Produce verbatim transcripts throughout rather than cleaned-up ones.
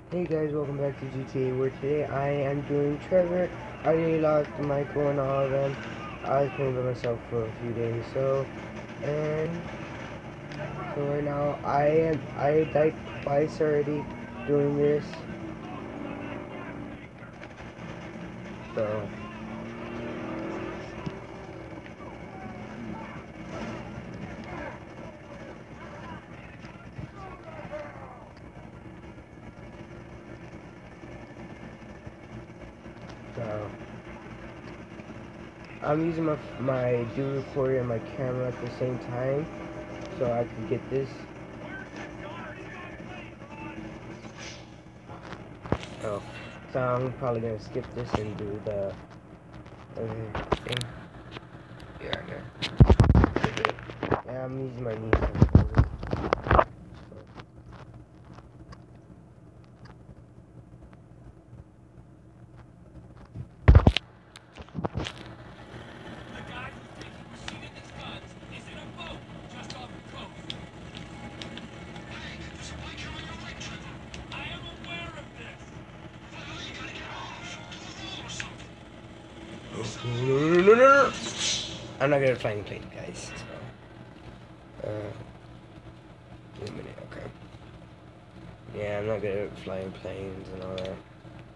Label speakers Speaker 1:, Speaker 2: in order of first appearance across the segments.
Speaker 1: Hey guys, welcome back to G T A, where today I am doing Trevor. I already lost Michael and all of them. I was playing by myself for a few days, so, and, so right now, I am, I died twice already doing this, so, so, I'm using my, my dual recorder and my camera at the same time, so I can get this. Oh, so I'm probably gonna skip this and do the other thing. Yeah, I know. Yeah, I'm using my knees to hold it. No, no, no, no, no. I'm not gonna flying plane, guys. So, uh, wait a minute, okay. Yeah, I'm not good at flying planes and all that.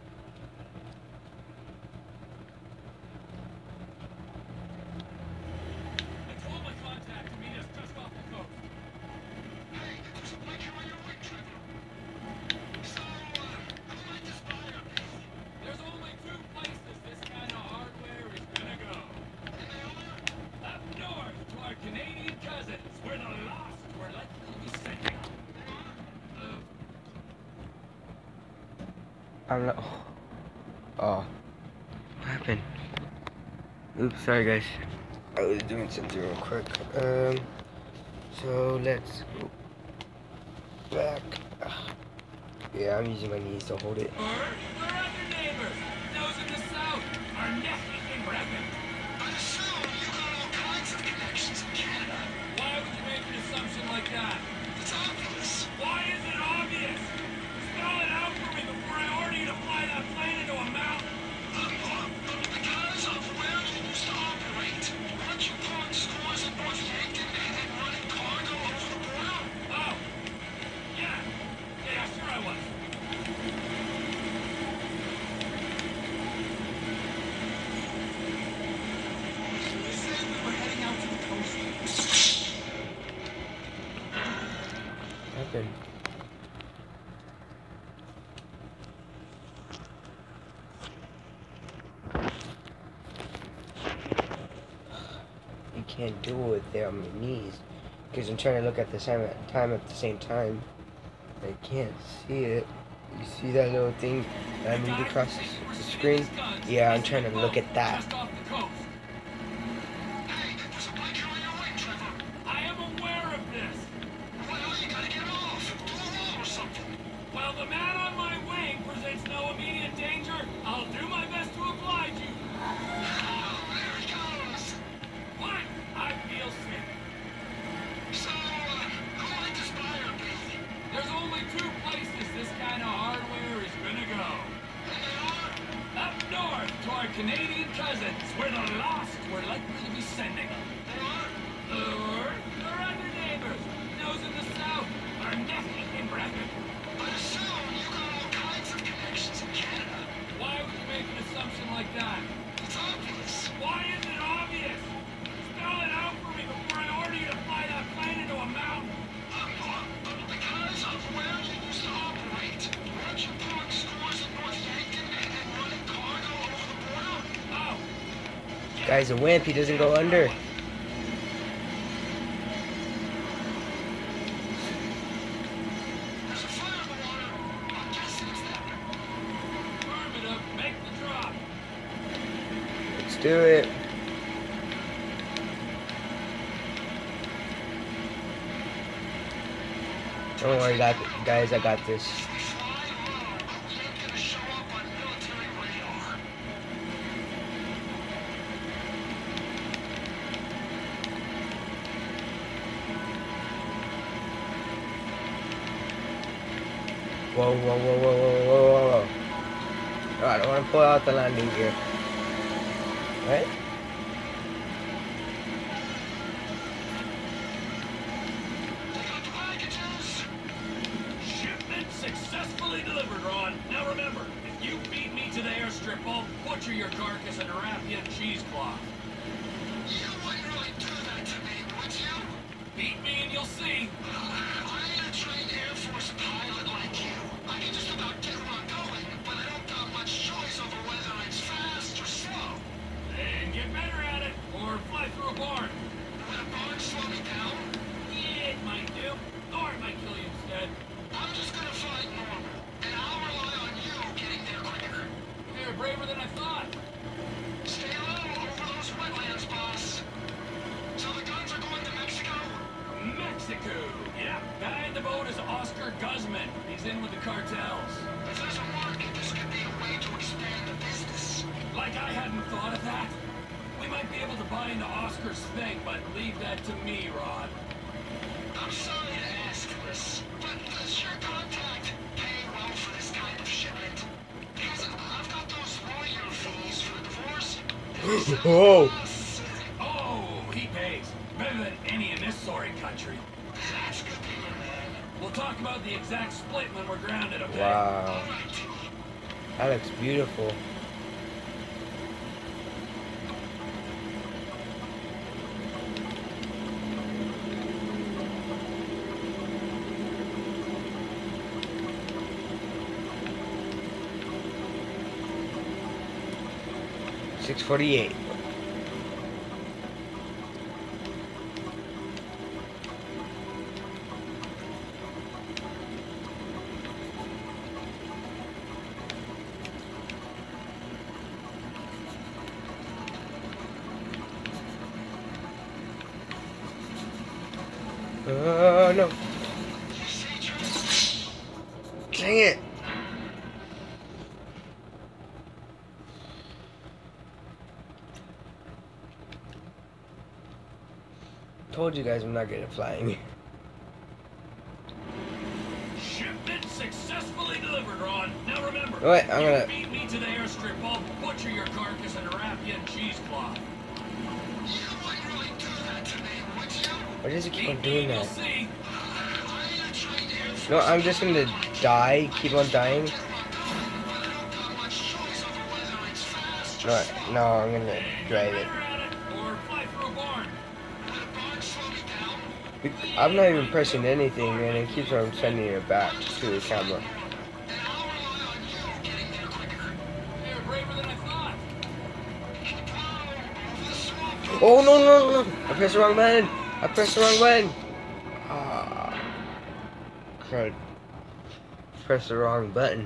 Speaker 1: I'm not. Oh, oh, what happened? Oops, sorry guys. I was doing something real quick. Um, so let's go back. Yeah, I'm using my knees to hold it.
Speaker 2: Where are your neighbors? Those in the south are nesting in Bremen. I assume you got all kinds of connections in Canada. Why would you make an assumption like that? It's obvious. Why is it obvious? Spell it out for me before I order you to fly that plane into a mountain. Uh, because of where you used to operate. Weren't you pulling stores in North Yankton and running cargo over the border? Oh. Yeah. Yeah, sure I was.
Speaker 1: Happened. You can't do it there on my knees because I'm trying to look at the same time at the same time. I can't see it. You see that little thing that I moved across the screen? Yeah, I'm trying to look at that.
Speaker 2: Hey, there's a blanket on your wing, Trevor. I am aware of this. Well, you gotta get off. Do a roll or something. While the man on my wing presents no immediate danger, I'll do my best to oblige you. Oh, there he goes. What? I feel sick. So, uh, who might this buyer be? There's only two places this kind of hardware is gonna go. And they are? Up north to our Canadian cousins, where the lost were likely to be sending them. They are? Or their other neighbors, those in the south, are nesting in Bremen. I assume you got all kinds of connections in Canada. Why would you make an assumption like that? It's obvious. Why is it obvious? Spell it out for me before I order you to fly that plane into a mountain. Because of where you used to operate. Weren't you pulling stores in North Yankton and running cargo over the border? Oh.
Speaker 1: Guy's a wimp, he doesn't go under.
Speaker 2: There's a fire in the water. I'm guessing it's that. Affirmative. Make the drop.
Speaker 1: Let's do it. Don't worry, got guys, I got this.
Speaker 2: If we fly low, we ain't gonna show up on military radar.
Speaker 1: Whoa, whoa, whoa, whoa, whoa, whoa, whoa. Oh, I don't want to pull out the landing gear. Right?
Speaker 2: Shipment successfully delivered, Ron. Now remember, if you beat me to the airstrip, I'll butcher your carcass and wrap you in cheesecloth.
Speaker 3: You wouldn't really do that to me, would you?
Speaker 2: Beat me and you'll see.
Speaker 3: I ain't a trained Air Force pilot like you. I can just about get where I'm going, but I don't got much choice over whether it's fast or slow.
Speaker 2: Then get better at it, or fly through a barn.
Speaker 3: Will a barn slow me down?
Speaker 2: Yeah, it might do. Or it might kill you instead.
Speaker 3: I'm just gonna fly normal, and I'll rely on you getting there quicker.
Speaker 2: You're braver than I thought.
Speaker 3: Stay low over those wetlands, boss. So the guns are going to Mexico?
Speaker 2: Mexico. Yeah, guy in the boat is Oscar Guzman. He's in with the cartels.
Speaker 3: If there's a market, this could be a way to expand the business.
Speaker 2: Like I hadn't thought of that. We might be able to buy into Oscar's thing, but leave that to me, Rod.
Speaker 3: I'm sorry to ask this, but does your contact pay well for this kind of shipment? Because I've got those lawyer fees for divorce.
Speaker 1: Whoa.
Speaker 2: Oh, he pays. Better than any in this sorry country.
Speaker 3: That's good to hear, man.
Speaker 2: We'll talk about the exact split when we're grounded, okay?
Speaker 1: Wow.
Speaker 3: All right.
Speaker 1: That looks beautiful. six forty-eight. Oh no. Dang it. Told you guys I'm not good at flying.
Speaker 2: Shipment successfully delivered, Ron. Now remember,
Speaker 1: Wait, I'm
Speaker 2: you
Speaker 1: gonna-
Speaker 2: beat me to the airstrip, I'll butcher your carcass and wrap you in cheesecloth.
Speaker 3: You wouldn't really do that to me, would you?
Speaker 1: Why does it keep
Speaker 2: Beat
Speaker 1: on
Speaker 2: me
Speaker 1: doing
Speaker 2: and you'll
Speaker 1: that?
Speaker 2: see.
Speaker 3: I ain't a trained Air Force
Speaker 1: No, I'm just gonna die, keep on dying.
Speaker 3: get where I'm going, but I don't got much choice over whether it's fast or
Speaker 1: No,
Speaker 3: slow.
Speaker 1: no, I'm gonna
Speaker 2: Then
Speaker 1: drive
Speaker 2: get
Speaker 1: it.
Speaker 2: better at it, or fly through a barn.
Speaker 3: Will a barn slow me down?
Speaker 1: I'm not even pressing anything, and it keeps on sending it back to the camera.
Speaker 3: And I'll rely on you getting there quicker.
Speaker 2: You're braver than I thought.
Speaker 3: Wow, over the swamp.
Speaker 1: Oh no no no! I pressed the wrong button. I pressed the wrong button. Ah, crud! Pressed the wrong button.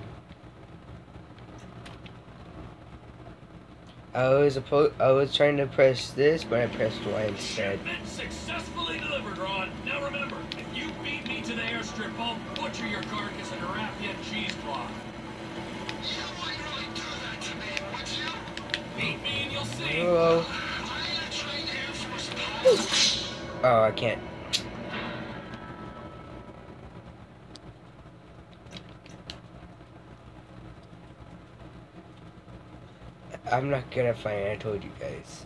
Speaker 1: I was oppo I was trying to press this, but I pressed Y instead.
Speaker 2: Shipment successfully delivered, Ron. Now remember, if you beat me to the airstrip, I'll butcher your carcass and wrap you in cheesecloth.
Speaker 3: You wouldn't really do that to me, would you?
Speaker 2: Beat me and you'll see.
Speaker 1: Hello.
Speaker 3: I ain't a trained Air Force pilot.
Speaker 1: Oh, I can't. I'm not good at flying, I told you guys.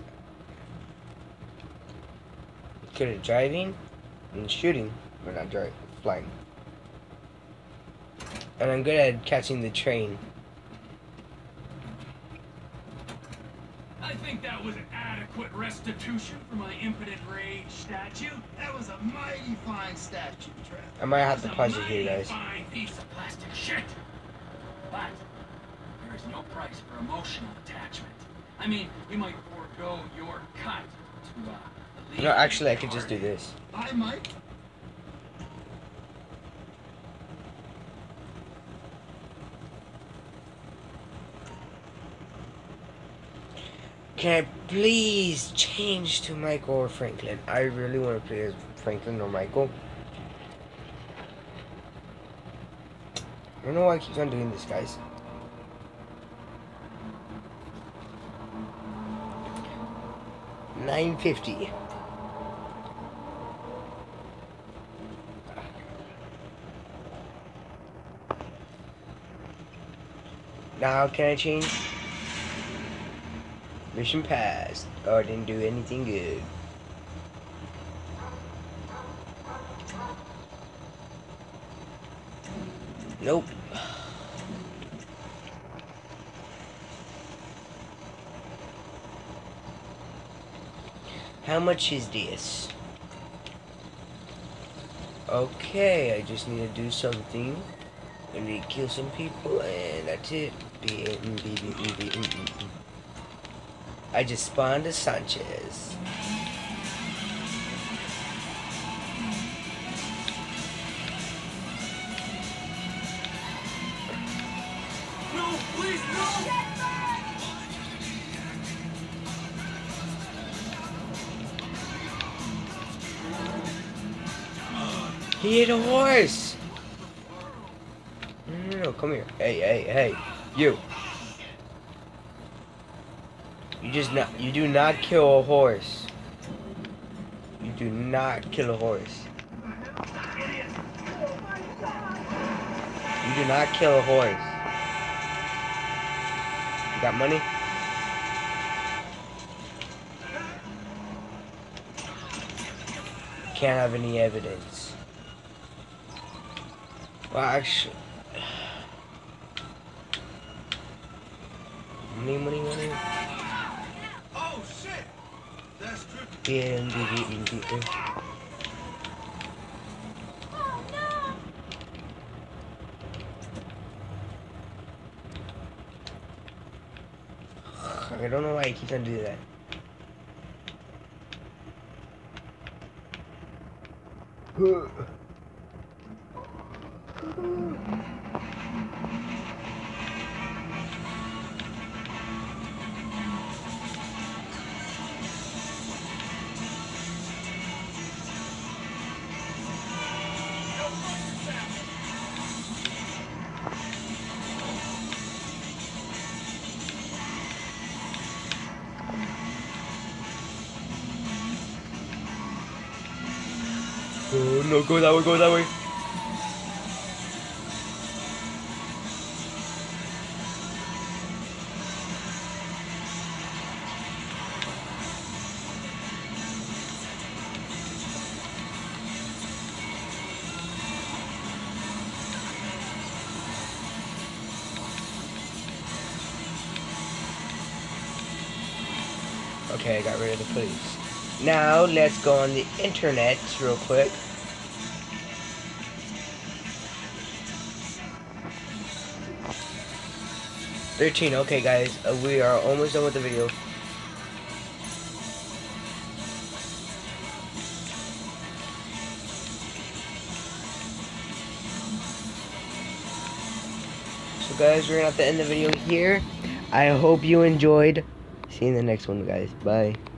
Speaker 1: Good at driving and shooting, but not driving, flying. And I'm good at catching the train.
Speaker 2: I think that was adequate restitution for my impotent rage statue.
Speaker 4: That was a mighty fine statue, Trev.
Speaker 1: I might have to
Speaker 2: It's a
Speaker 1: pause it here,
Speaker 2: mighty
Speaker 1: guys.
Speaker 2: fine piece of plastic shit. But there is no price for emotional attachment. I mean, you might forego your cut to uh, the
Speaker 1: No, actually, I could just do this.
Speaker 4: Hi, Mike.
Speaker 1: Can I please change to Michael or Franklin? I really want to play as Franklin or Michael. I don't know why I keep on doing this, guys. nine fifty. Now can I change? Mission passed. Oh, I didn't do anything good. Nope. How much is this? Okay, I just need to do something. I need to kill some people, and that's it. I just spawned a Sanchez.
Speaker 2: No, please, no!
Speaker 1: He hit a horse! No, no, no, come here. Hey, hey, hey. You. You just not, you do not kill a horse. You do not kill a horse. You do not kill a horse. You got money? Can't have any evidence. Well, actually, money, money, money.
Speaker 4: Oh shit! That's trippy.
Speaker 1: Yeah, indeed, indeed, indeed.
Speaker 5: Oh no!
Speaker 1: I don't know why he keeps on doing that. Oh no, go that way, go that way. Okay, I got rid of the police. Now, let's go on the internet real quick. thirteen, okay guys, uh, we are almost done with the video. So guys, we're gonna have to end the video here. I hope you enjoyed. See you in the next one, guys. Bye.